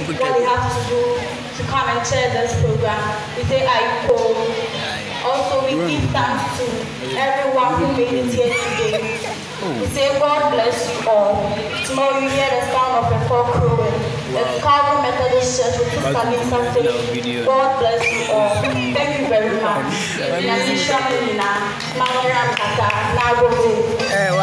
what they have to do to come and share this program. We say Aiko. Also, we give thanks to everyone who made it here today. We say God bless you all. Tomorrow you hear the sound of a cock crowing. It's Calvary Methodist Church with Sister Lisa Philip. God bless you all. Thank you very much.